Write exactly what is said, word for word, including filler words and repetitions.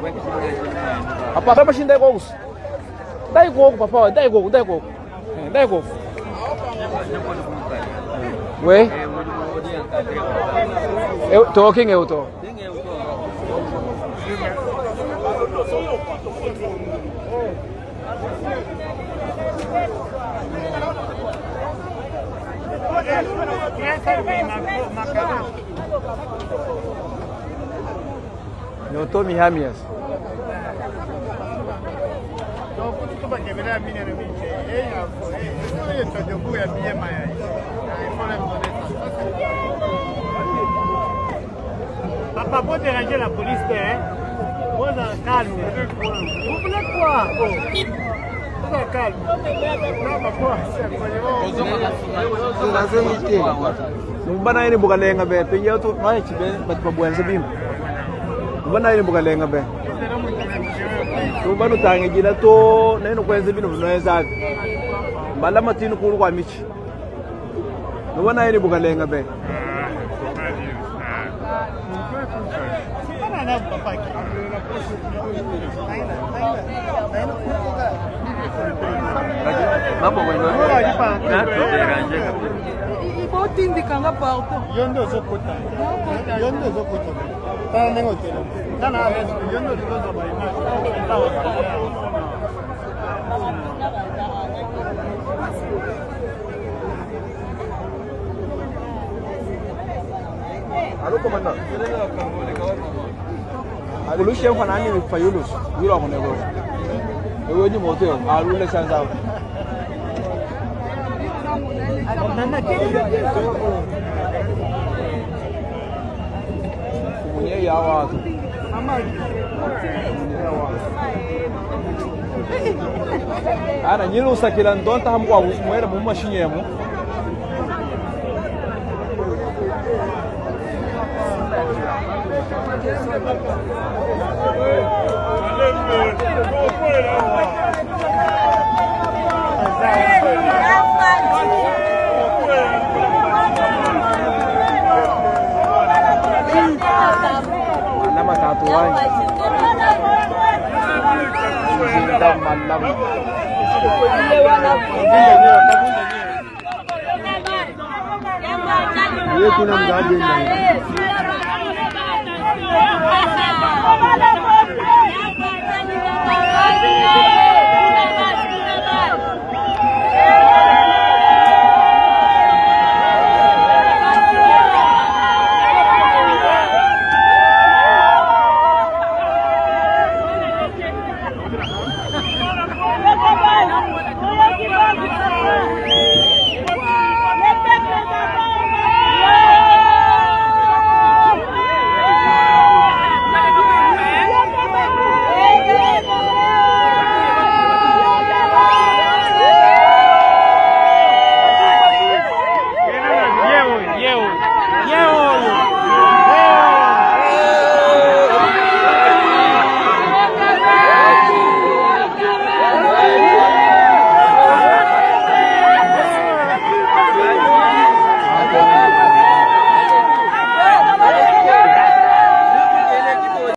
Apa kama shinda iko us. Dai go papa, dai go, dai go. Dai go. We? Eu tô quem eu tô. Eu tô me ramias. Papa, pour déranger la police, hein? Vous êtes calme. Vous voulez quoi? Vous êtes calme. Mbana ini bukan lenga be, penjauh tu mana cibe, bat pabuan sebim. Mbana ini bukan lenga be. Tu baru tangi jila tu, nai nu kuen sebim nu nai zag. Mbala mati nu kuru kwa michi. Mbana ini bukan lenga be. Mambo bueno. Ibo tindika nga parko. Yondo zokota. Yondo zokota. Tana nengo tena. Tana yondo zozo ba image. Allo commandant. Allo chef fanani mi fayulus. Yiro mo nego. Ewo ni moto yo. Allo le sanza. Nana ke. Munye yawa. Mama. Ana nyilo sakila ndonta hamko mwera mu machine yemo. Nama tatuan. Cinta malam. Dia kena mengaji.